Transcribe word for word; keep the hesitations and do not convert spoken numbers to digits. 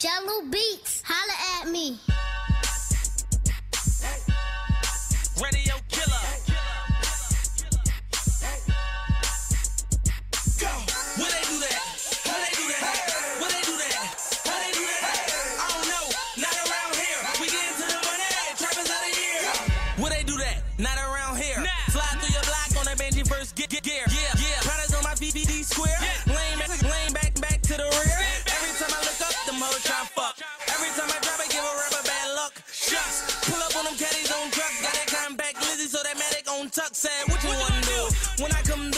Jello Beats, holla at me. Radio killer. Go. Will they do that? Will they do that? Will they do that? Will they do that? I don't know. Not around here. We get into the money. Trappers of the year. Will they do that? Not around here. Nah. Slide through your block on that Benji first get, get gear. Yeah, yeah. Products on my V V D square. Yeah. Lane back, lane back, back to the rear. Every time I look up, them hoes try fuck. Every time I drop it, give a rapper bad luck. Shucks. Pull up on them caddies on truck. Got that compact Lizzie, so that Matic on tuck. Said, what you wanna do? When I come